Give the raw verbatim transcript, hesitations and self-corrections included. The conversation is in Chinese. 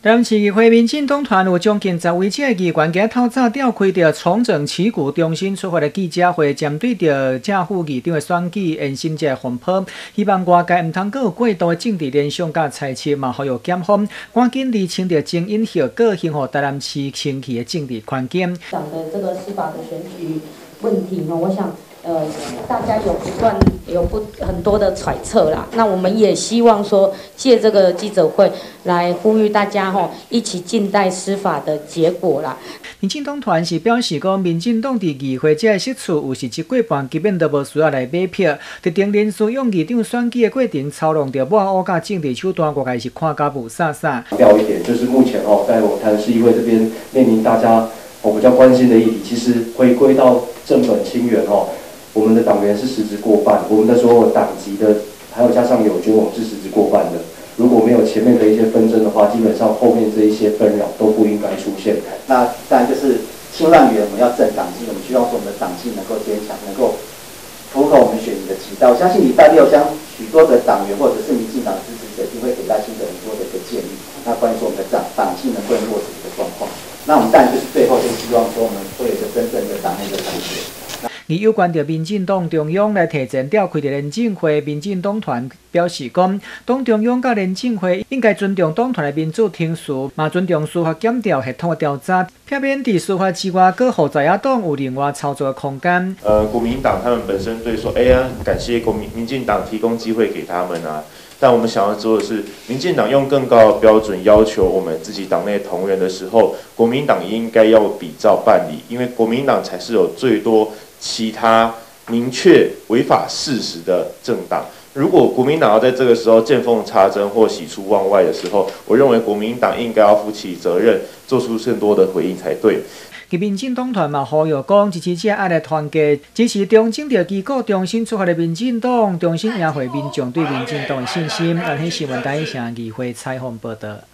台南市议会民进党团有将近十位这议员，今透早召开着重整旗鼓、重新出发的记者会，针对着正副议长的选举延伸这风波，希望外界唔通阁有过度的政治联想甲猜测，嘛好有检方赶紧厘清着精英效果，幸好台南市清气的政治环境。 讲的这个司法的选举问题呢，我想。 呃，大家有不断有不很多的揣测啦。那我们也希望说，借这个记者会来呼吁大家吼，一起静待司法的结果啦。 民进党团是表示讲，民进党伫议会这个席次有是一过半，基本都无需要来买票。特定人士用议长选举的过程操弄着抹黑甲政治手段，我开始看甲无飒飒。 要一点就是目前哦，在我们台南市议会这边面临大家哦比较关心的议题，其实回归到正本清源哦。 我们的党员是实质过半，我们的所有党籍的，还有加上友军，我们是实质过半的。如果没有前面的一些纷争的话，基本上后面这一些纷扰都不应该出现。 那当然就是青乱源，我们要正党纪，我们希望说我们的党纪能够坚强，能够符合我们选民的期待。我相信礼拜六，将许多的党员或者是民进党支持者，一定会给赖清德很多的一个建议。那关于说我们的党党纪能够落实的状况，那我们当然就是最后就希望说我们会有一个真正的党内的团结。 而有关着民进党中央来提前召开的联政会，民进党团表示讲，党中央甲联政会应该尊重党团的民主程序，嘛尊重司法检调系统的调查，避免伫司法之外，搁互在野党有另外操作的空间。 呃，国民党他们本身对说，哎呀，感谢国民民进党提供机会给他们啊。 但我们想要做的是，民进党用更高的标准要求我们自己党内同仁的时候，国民党也应该要比照办理，因为国民党才是有最多其他明确违法事实的政党。如果国民党要在这个时候见缝插针或喜出望外的时候，我认为国民党应该要负起责任，做出更多的回应才对。 其民进党团嘛呼吁讲，支持者爱来团结，支持中正着旗鼓重新出发的民进党，重新赢回民众对民进党的信心。咱迄新闻台向议会采访报道。